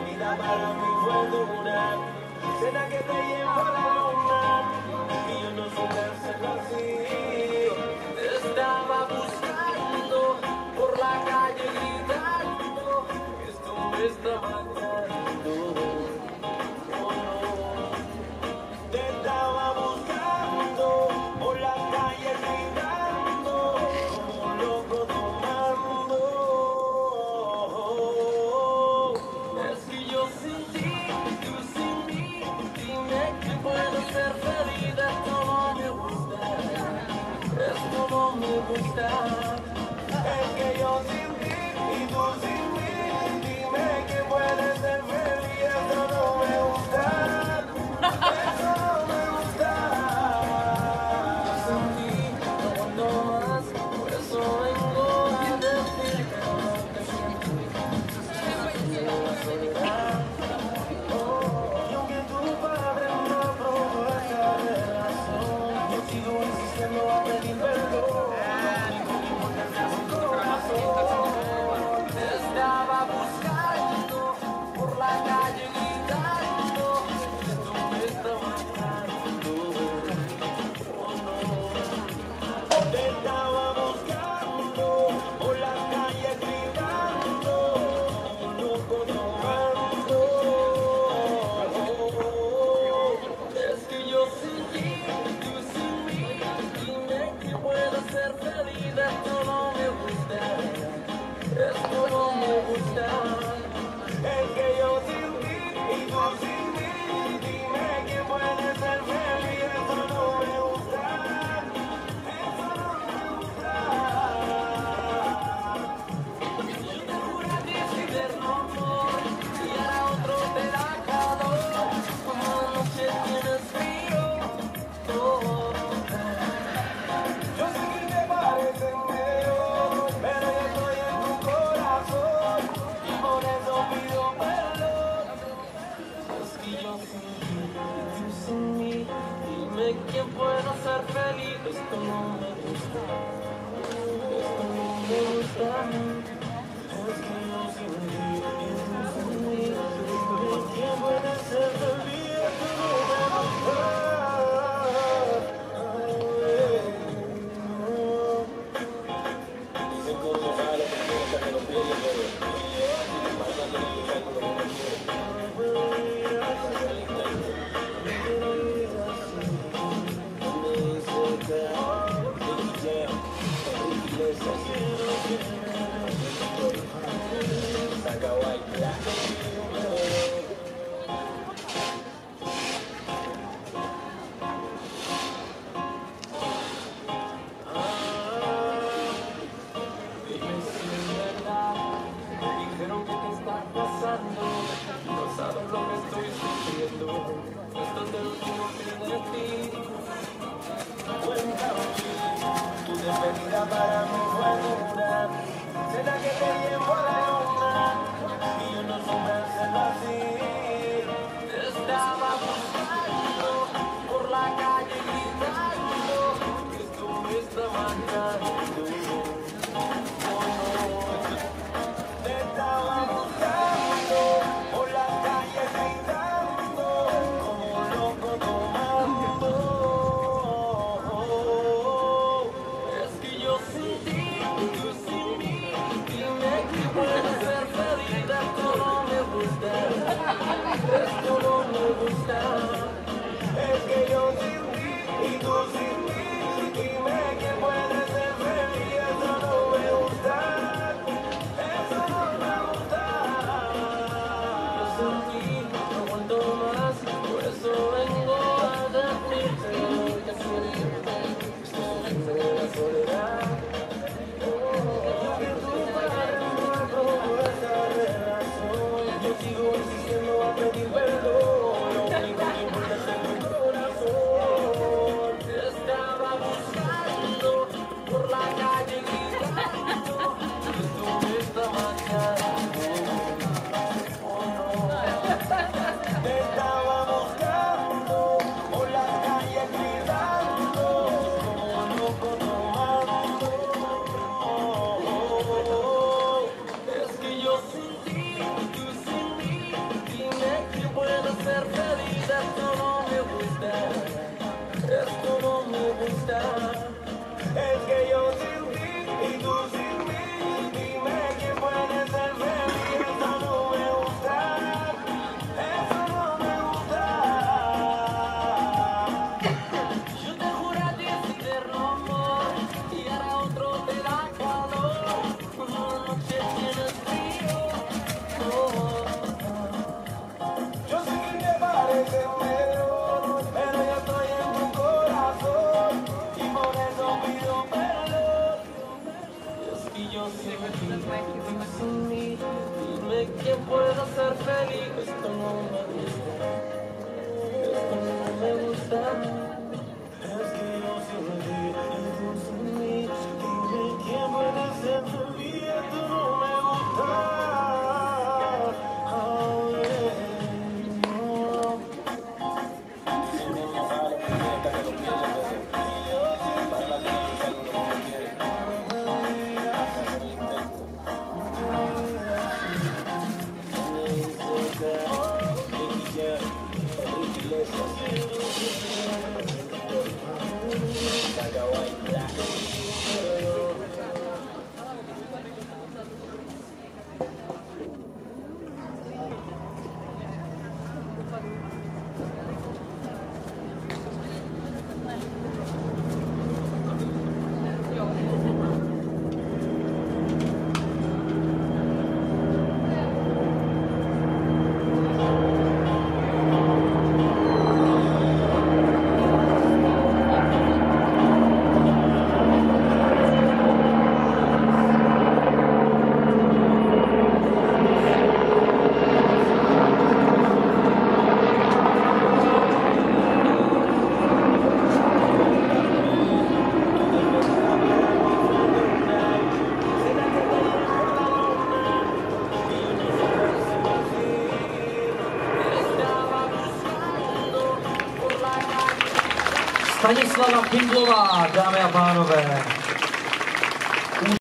vida para mí fue dura. Cena que te llevo a la luna y yo no supe hacerlo así. Te estaba buscando por la calle gritando, esto me está matando. Oh, no. Te estaba buscando por la calle gritando, como un loco tomando. Es que yo sin ti, tú sin mí, dime que puedo ser feliz. Esto no me gusta, esto no me gusta. Es que yo sin ti y tú sin mí, dime que puedes ser feliz. Esto no me gusta, esto no me gusta. Yo sin ti no aguanto más, por eso vengo a decirte lo que siento. La soledad. Y aunque tu padre no aprobó esta relación, yo sigo insistiendo a pedir perdón. Te estaba buscando por la calle gritando, esto me está matando. Oh, no. Te estaba buscando por la calle gritando, como un loco tomando. Es que yo sin ti, tú sin mí, dime que puedo ser feliz. Esto no me gusta, esto no me gusta. Es que yo sin ti y tú sin mí, dime que puedes ser feliz. Esto no me gusta, esto no me gusta. Yo te juro a ti sin verlo amor, y ahora otro te da calor, como la noche tienes frío. Oh. Yo sé que te parece feo, pero yo estoy en tu corazón y por eso pido perdón. Es que yo sin ti, tú sin mí, dime quién puedo ser feliz. Esto no me gusta, esto no me gusta. Es que yo sin ti, tú sin mí, dime quién puede ser feliz. Esto no me gusta. Dicen cosas raras que piensan que lo pierden, pero pasa que no luchar con lo que uno quiere. Hasta el intento. Me dice que Nicky Jam, Enrique Iglesias, Saca White. quien pueda ser feliz. Esto no me gusta, esto no me gusta. Es que yo sin ti y tú sin mí. Dime quién puede ser feliz. Esto no me gusta. Oh, yeah. Stanislava Kindlová, dámy a pánové.